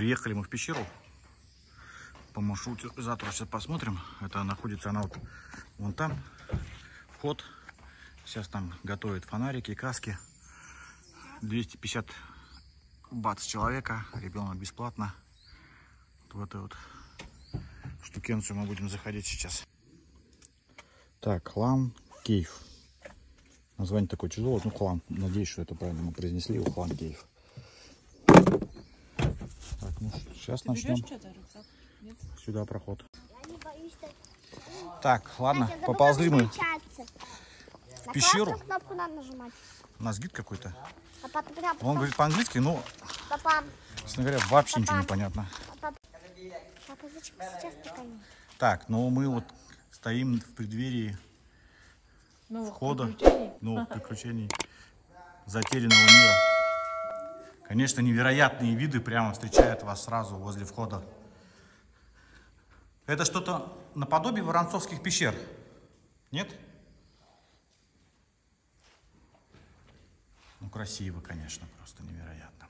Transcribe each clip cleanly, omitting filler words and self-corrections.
Приехали мы в пещеру. По маршрутизатору сейчас посмотрим. Это находится она вот вон там. Вход. Сейчас там готовят фонарики, каски. 250 бат с человека. Ребенок бесплатно. Вот в эту вот штукенцию мы будем заходить сейчас. Так, Хлам Кейв. Название такое тяжелое. Ну, Хлам. Надеюсь, что это правильно мы произнесли. Его Хлам Кейв. Так, ну сейчас начнем. Сюда проход. Так, ладно, поползли мы в пещеру. У нас гид какой-то. Он говорит по-английски, но, честно говоря, вообще ничего не понятно. Так, ну мы вот стоим в преддверии входа новых приключений затерянного мира. Конечно, невероятные виды прямо встречают вас сразу возле входа. Это что-то наподобие Воронцовских пещер, нет? Ну, красиво, конечно, просто невероятно.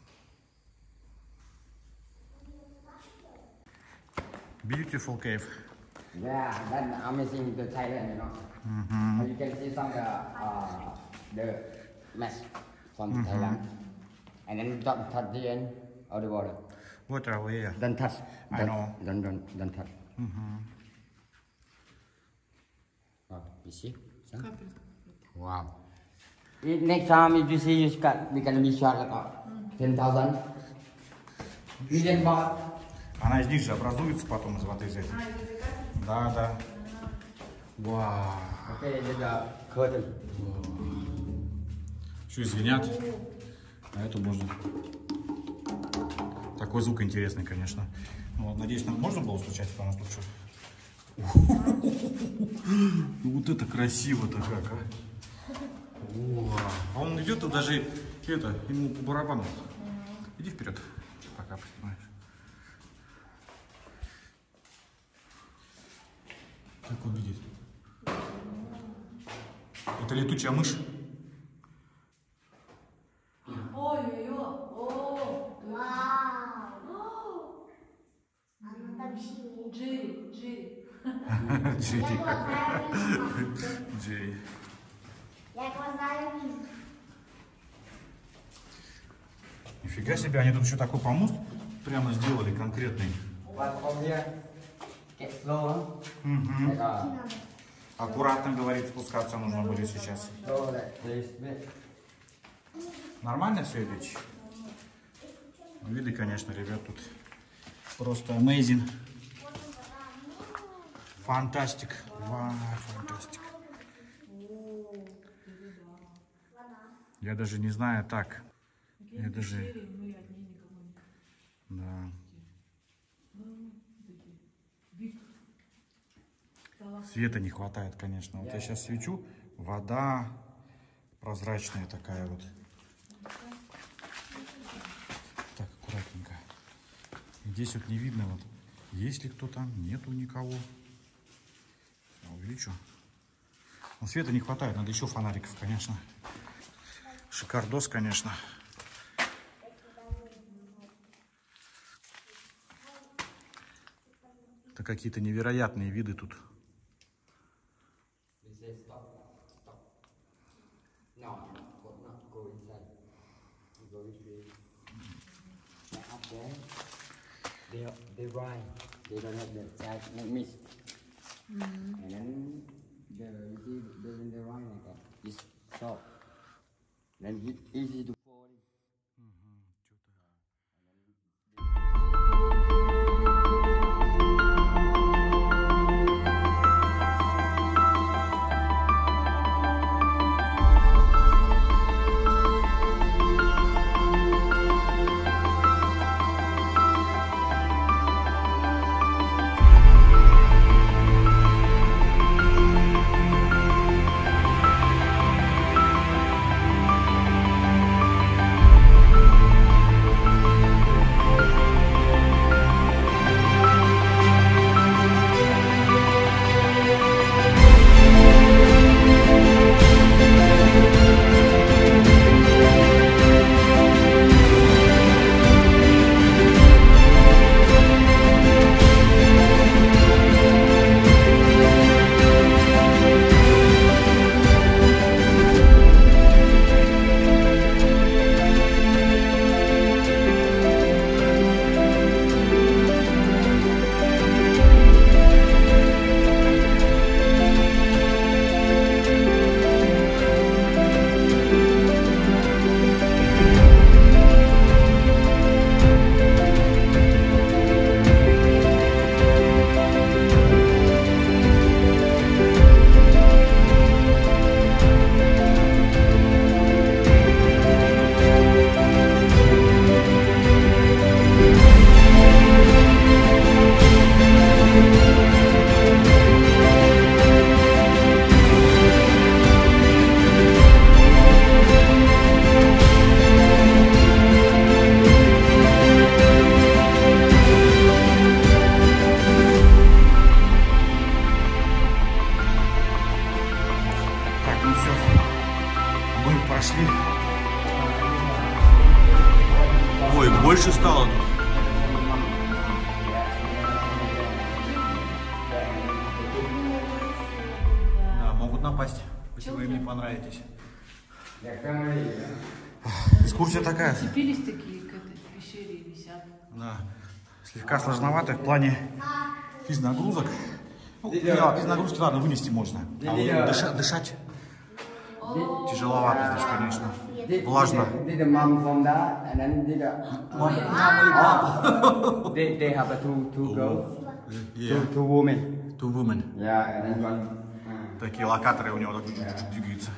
Beautiful cave. Yeah, that's amazing to Thailand, you know. You can see some the mess from Thailand. And then don't touch the end of the water. Water over here. Don't touch. I know. Don't touch. Oh, you see? Wow. Next time if you see you got, we can be shot like 10,000 million baht. Она из них же образуется потом из воды из этих. Да, да. Вау. Okay, the curtain. Еще и звенят. А это можно. Такой звук интересный, конечно. Вот, надеюсь, нам можно было стучать, потому что что. Вот это красиво-то как, а. А он идет, и даже это, ему по барабану. Иди вперед, пока поснимаешь. Как он видит? Это летучая мышь. Джерри. Нифига себе, они тут еще такой помост прямо сделали конкретный. Аккуратно, говорит, спускаться нужно будет сейчас. Нормально все, ведь? Виды, конечно, ребят, тут просто amazing. Фантастик. Вау, фантастик. Я даже не знаю, так. Я даже... Да. Света не хватает, конечно. Вот я сейчас свечу. Вода прозрачная такая вот. Так, аккуратненько. Здесь вот не видно, вот, есть ли кто там, нету никого. Увеличу. Но света не хватает, надо еще фонариков, конечно. Шикардос, конечно. Это какие-то невероятные виды тут. They don't have the side like mist. And then you see when they run like that, it's soft. Then it's easy to Ой, больше стало тут. Да, могут напасть, если вы им не понравитесь. Экскурсия такая. Цепились такие к этой пещере и висят. Да. Слегка сложновато в плане физнагрузок. Ну, физнагрузки, ладно, вынести можно. А вот дышать тяжеловато здесь, конечно. Влажно. They have two girls, two women. Two women. Yeah, and then one. Такие локаторы у него так двигаются.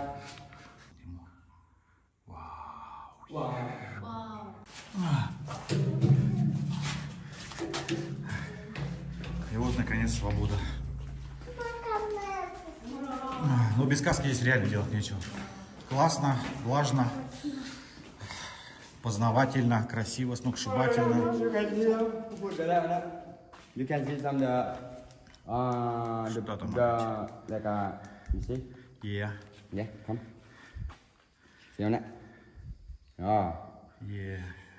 И вот, наконец, свобода. Но без каски здесь реально делать нечего. Классно, влажно, познавательно, красиво, сногсшибательно. You can see some like you see? Yeah. Yeah, come. See on that? Oh. Yeah.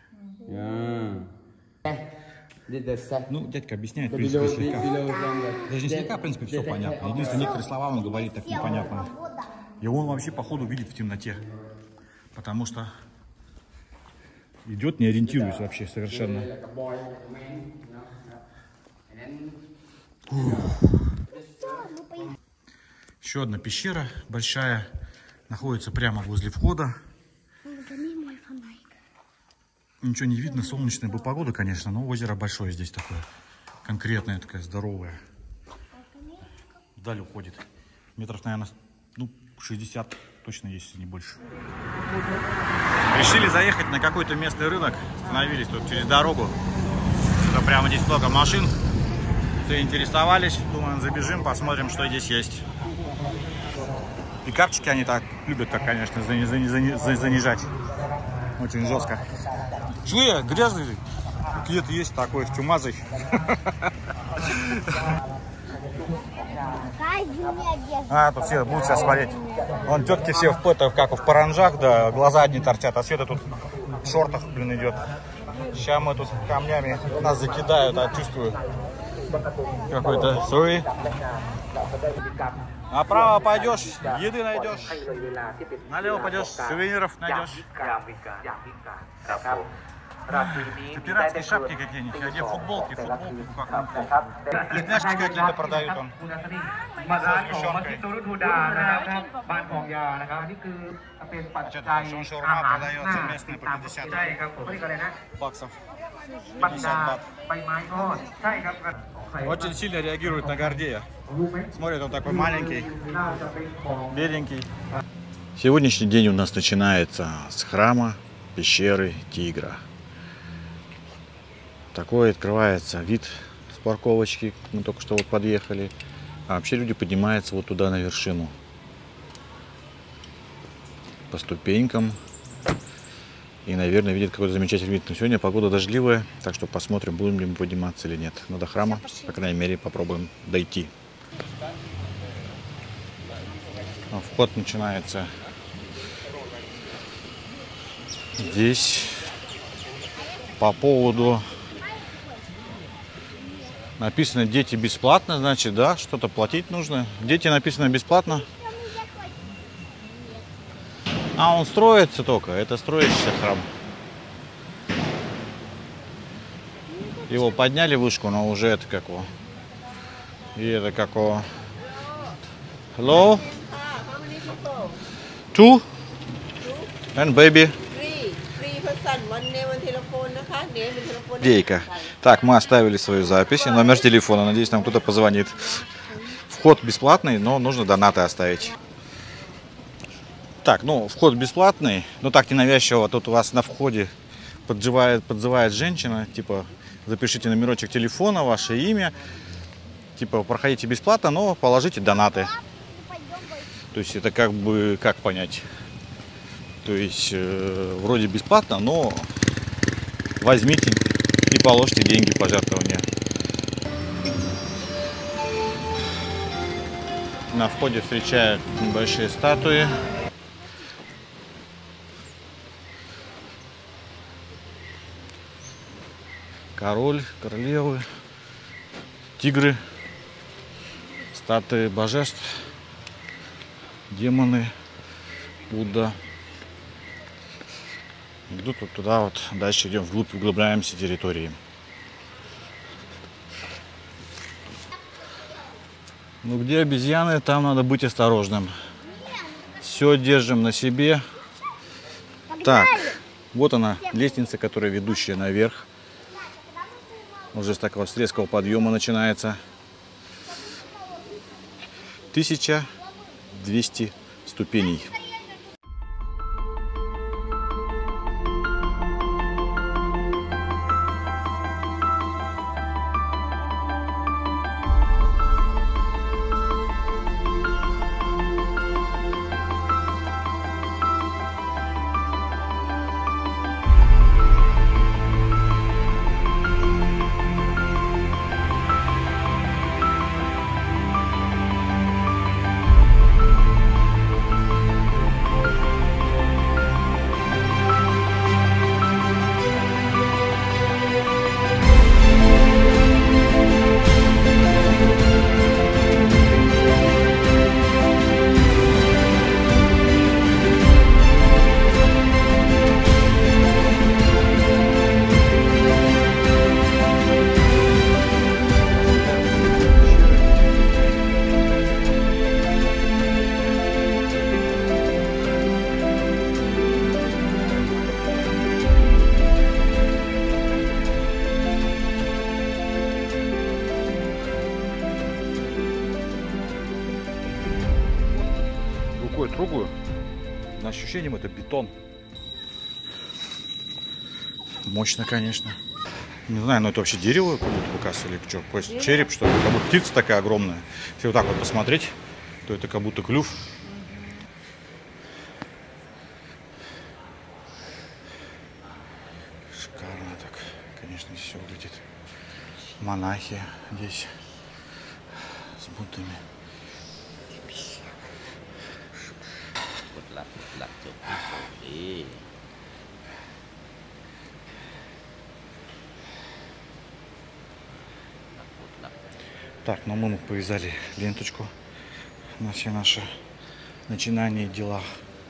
Yeah. Ну, дядька объясняет, в принципе, слегка. Даже не слегка, в принципе, все понятно. Единственное, некоторые слова он говорит так непонятно. И он вообще, походу, видит в темноте. Потому что идет, не ориентируясь вообще совершенно. Еще одна пещера большая. Находится прямо возле входа. Ничего не видно, солнечная бы погода, конечно, но озеро большое здесь такое. Конкретное, такое здоровое. Вдаль уходит. Метров, наверное, ну, 60 точно есть, если не больше. Решили заехать на какой-то местный рынок. Остановились тут через дорогу. Прямо здесь много машин. Заинтересовались. Думаем, забежим, посмотрим, что здесь есть. Пикапчики они так любят, так, конечно, занижать. Очень жестко. Чё, грязный? Где-то есть такой, чумазый. А, тут все будут сейчас смотреть. Вон тетки все как в паранжах, да, глаза одни торчат, а Света тут в шортах, блин, идет. Сейчас мы тут камнями нас закидают, а чувствую какой-то суи. Направо пойдешь, еды найдешь. Налево пойдешь, сувениров найдешь. Пиратские шапки какие-нибудь, а где футболки, вкусняшки какие-то продают он. Шаурма продается местная по 50 баксов. 50 бат. Очень сильно реагирует на Гордея. Смотрит, он такой маленький, беленький. Сегодняшний день у нас начинается с храма пещеры Тигра. Такой открывается вид с парковочки, мы только что вот подъехали. А вообще люди поднимаются вот туда на вершину. По ступенькам. И, наверное, видят какой-то замечательный вид. Но сегодня погода дождливая, так что посмотрим, будем ли мы подниматься или нет. Но до храма, по крайней мере, попробуем дойти. Вход начинается здесь. По поводу написано «Дети бесплатно», значит, да, что-то платить нужно. Дети написано бесплатно. А он строится только, это строящийся храм. Его подняли вышку, но уже это как его. И это как его. Hello? Two? And baby? Дейка. Так, мы оставили свою запись и номер телефона. Надеюсь, нам кто-то позвонит. Вход бесплатный, но нужно донаты оставить. Так, ну, вход бесплатный, но так ненавязчиво. Тут у вас на входе подзывает женщина, типа, запишите номерочек телефона, ваше имя. Типа, проходите бесплатно, но положите донаты. То есть, это как бы, как понять? То есть, вроде бесплатно, но возьмите и положите деньги, пожертвования. На входе встречают небольшие статуи. король, королевы, тигры, статуи божеств, демоны, Будда. Идут вот туда вот, дальше идем вглубь, углубляемся территории. Ну где обезьяны, там надо быть осторожным. Все держим на себе. Так, вот она, лестница, которая ведущая наверх. Уже с такого с резкого подъема начинается. 1200 ступеней. Рукой трогаю, на ощущением это бетон. Мощно, конечно. Не знаю, но это вообще дерево, как будто бы касса или что, кость, череп, что ли, как будто птица такая огромная. Если вот так вот посмотреть, то это как будто клюв. Шикарно так, конечно, здесь все выглядит. Монахи здесь с буддами. Так, ну мы повязали ленточку на все наши начинания и дела.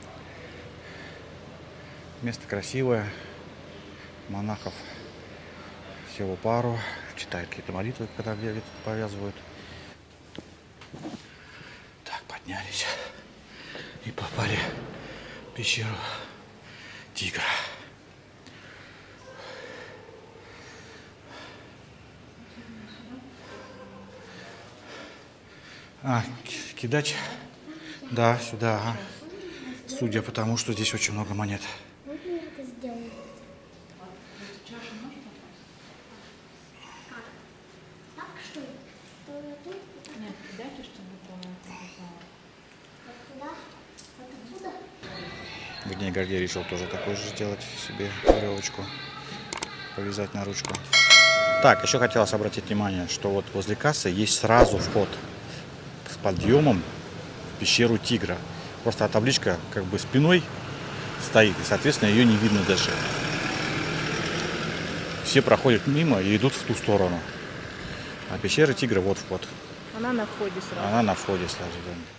Место красивое, монахов всего пару, читают какие-то молитвы, когда повязывают. Так, поднялись и попали в пещеру тигра. Кидать? Да, сюда. Ага. Судя по тому, что здесь очень много монет. Вот мы это сделаем. Так что ли? Нет, дайте, чтобы полностью Вот сюда? Вот отсюда? Вернее, Гордей решил тоже такой же сделать себе веревочку, повязать на ручку. Так, еще хотелось обратить внимание, что вот возле кассы есть сразу вход с подъемом в пещеру тигра. Просто табличка как бы спиной стоит, и, соответственно, ее не видно даже. Все проходят мимо и идут в ту сторону. А пещера тигра вот вход. Она на входе сразу. Она на входе сразу, да.